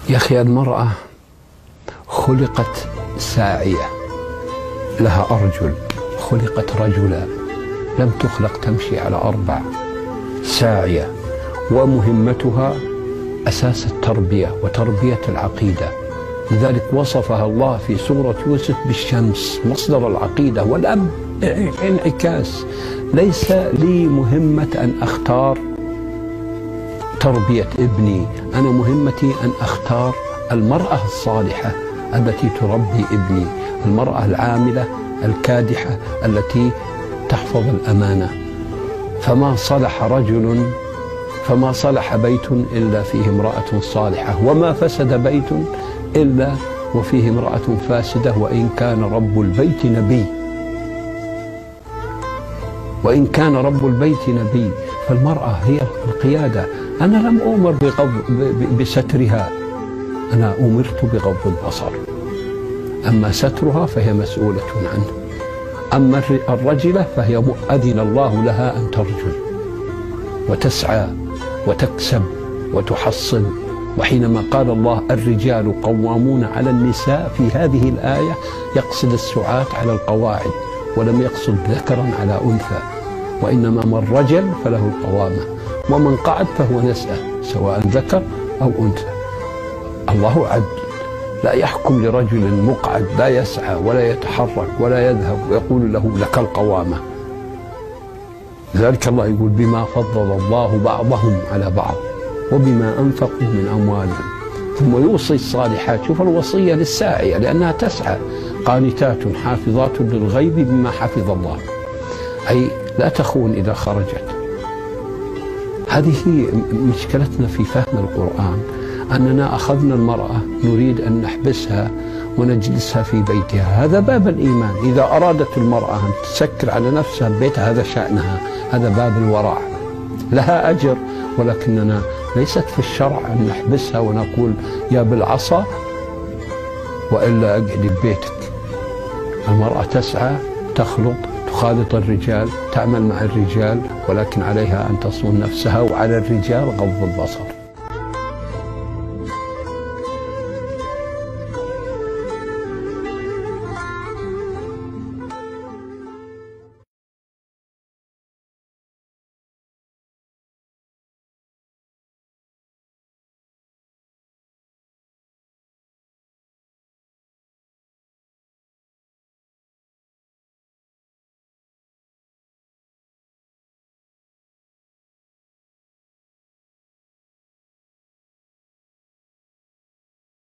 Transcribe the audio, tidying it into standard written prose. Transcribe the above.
يا أخي، المرأة خلقت ساعية، لها أرجل، خلقت رجلا، لم تخلق تمشي على أربع، ساعية، ومهمتها أساس التربية وتربية العقيدة. لذلك وصفها الله في سورة يوسف بالشمس، مصدر العقيدة، والأب انعكاس. ليس لي مهمة أن أختار تربية ابني، أنا مهمتي أن أختار المرأة الصالحة التي تربي ابني، المرأة العاملة الكادحة التي تحفظ الأمانة. فما صلح بيت إلا فيه امرأة صالحة، وما فسد بيت إلا وفيه امرأة فاسدة، وإن كان رب البيت نبي، وإن كان رب البيت نبي. فالمرأة هي القيادة. أنا لم أؤمر بسترها، أنا أمرت بغض البصر. أما سترها فهي مسؤولة عنه. أما الرجلة فهي أذن الله لها أن ترجل وتسعى وتكسب وتحصل. وحينما قال الله الرجال قوامون على النساء في هذه الآية يقصد السعاة على القواعد، ولم يقصد ذكرا على أنثى، وإنما من رجل فله القوامة، ومن قعد فهو نسأة، سواء ذكر أو أنثى. الله عدل، لا يحكم لرجل مقعد لا يسعى ولا يتحرك ولا يذهب ويقول له لك القوامة. لذلك الله يقول بما فضل الله بعضهم على بعض وبما أنفقوا من أموالهم. ثم يوصي الصالحات، شوف الوصية للساعية لأنها تسعى، قانتات حافظات للغيب بما حفظ الله، أي لا تخون إذا خرجت. هذه مشكلتنا في فهم القرآن، أننا أخذنا المرأة نريد أن نحبسها ونجلسها في بيتها. هذا باب الإيمان. إذا أرادت المرأة أن تسكر على نفسها ببيتها هذا شأنها، هذا باب الورع، لها أجر، ولكننا ليست في الشرع أن نحبسها ونقول يا بالعصا وإلا أقعد ببيتك. المرأة تسعى، تخلط، تخالط الرجال، تعمل مع الرجال، ولكن عليها أن تصون نفسها، وعلى الرجال غض البصر.